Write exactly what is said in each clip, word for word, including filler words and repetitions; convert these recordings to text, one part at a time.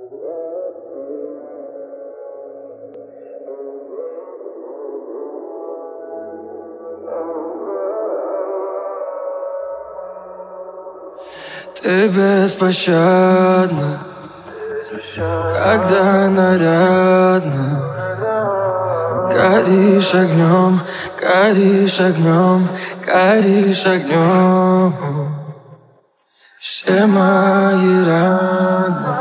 Ты беспощадна, когда нарядно горишь огнем, горишь огнем, горишь огнем. Все мои раны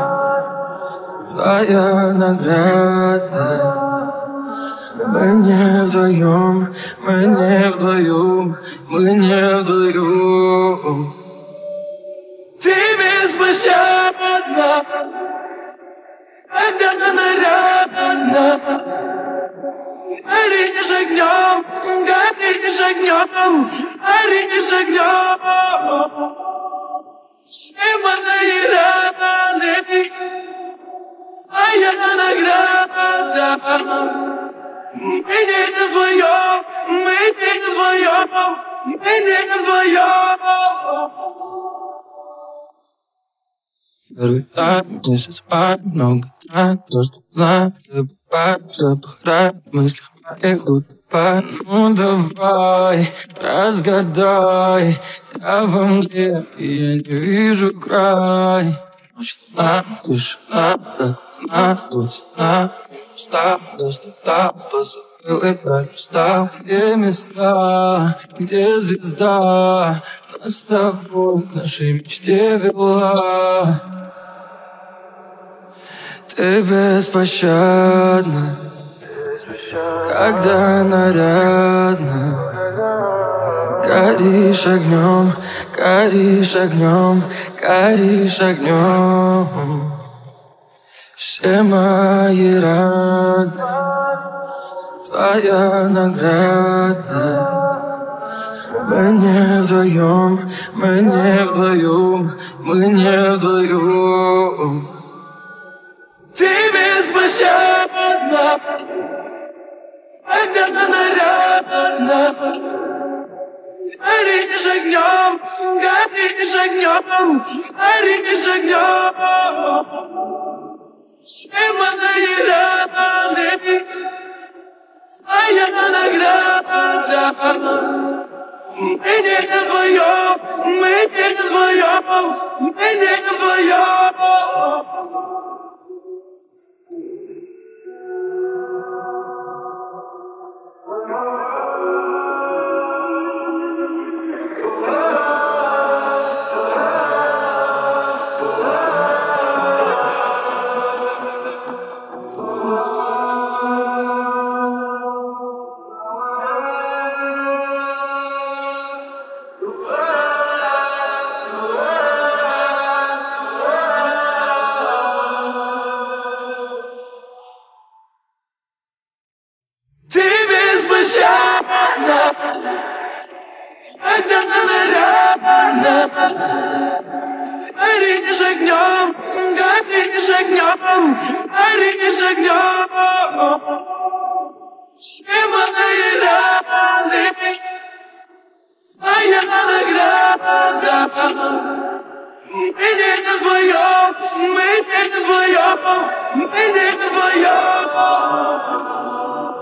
твоя награда. Мы не вдвоем, мы не вдвоем, мы не вдвоем. Ты беспощадна, когда нарядно горишь огнем, горишь огнем, горишь огнем. Все мои раны твоя награда. Мы не вдвоем, мы не вдвоем, мы не вдвоем. Первый так, месяц спать, много трат, просто знаю, забывать, забывать, в мыслях моих утопать. Ну давай, разгадай, я во мгле, и я не вижу край. Ночь луна, тишина, как луна, тут цена, места, простота, позабыл и пролистал. Где места, где звезда нас с тобой к нашей мечте вела. Ты беспощадна, когда нарядно горишь огнем, горишь огнем, горишь огнем. Все мои раны твоя награда. Мы не вдвоем, мы не вдвоем, мы не вдвоем. Ты беспощадна, когда нарядно горишь огнем, горишь огнем, горишь огнем. Все мои раны твоя награда. Мы не вдвоем, мы не вдвоем, мы не вдвоем. Когда нарядно горишь огнем, горишь огнем, горишь огнем. Все мои раны твоя награда. Мы не вдвоем, мы не вдвоем, мы не вдвоем.